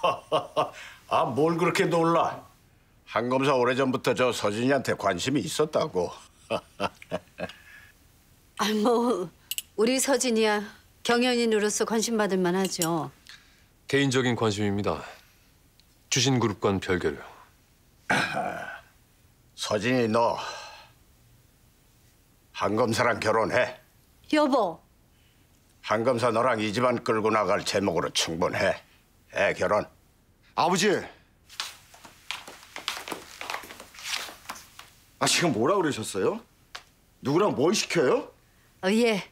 아, 뭘 그렇게 놀라? 한 검사 오래전부터 저 서진이한테 관심이 있었다고. 아, 뭐 우리 서진이야 경연인으로서 관심 받을 만하죠. 개인적인 관심입니다. 주신그룹과는 별개로요. 서진이 너 한 검사랑 결혼해. 여보, 한 검사 너랑 이 집안 끌고 나갈 제목으로 충분해. 해 결혼. 아버지. 아, 지금 뭐라 그러셨어요? 누구랑 뭘 시켜요? 예.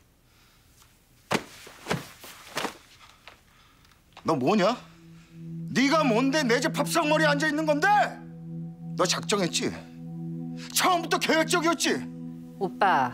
너 뭐냐? 네가 뭔데 내 집 밥상머리에 앉아 있는 건데? 너 작정했지? 처음부터 계획적이었지? 오빠,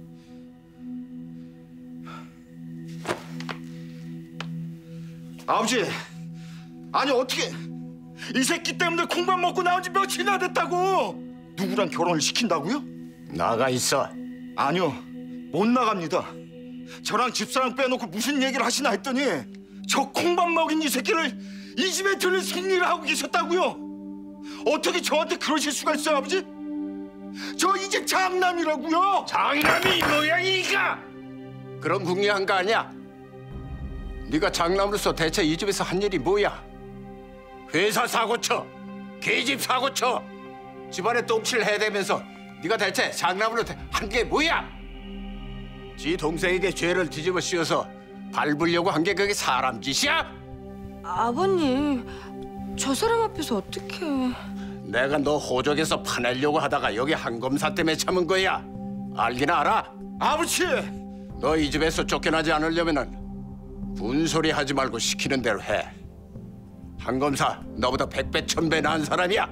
아버지, 아니 어떻게 이 새끼 때문에 콩밥 먹고 나온 지 며칠이나 됐다고? 누구랑 결혼을 시킨다고요? 나가 있어. 아니요, 못 나갑니다. 저랑 집사람 빼놓고 무슨 얘기를 하시나 했더니 저 콩밥 먹인 이 새끼를 이 집에 들일 승리를 하고 계셨다고요? 어떻게 저한테 그러실 수가 있어요, 아버지? 저 이 집 장남이라고요. 장남이 이 모양이니까 그런 궁리한 거 아니야? 네가 장남으로서 대체 이 집에서 한 일이 뭐야? 회사 사고 쳐, 계집 사고 쳐, 집안에 똥칠 해대면서 네가 대체 장남으로 한 게 뭐야? 지 동생에게 죄를 뒤집어 씌워서 밟으려고 한 게 그게 사람 짓이야? 아버님, 저 사람 앞에서 어떻게... 내가 너 호적에서 파내려고 하다가 여기 한 검사 때문에 참은 거야. 알긴 알아? 아버지! 너 이 집에서 쫓겨나지 않으려면은 분소리 하지 말고 시키는 대로 해. 한 검사 너보다 100배 1000배 나은 사람이야.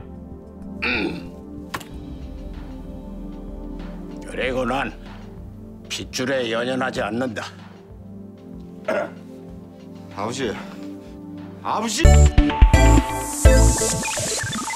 그리고 난 핏줄에 연연하지 않는다. 아버지, 아버지!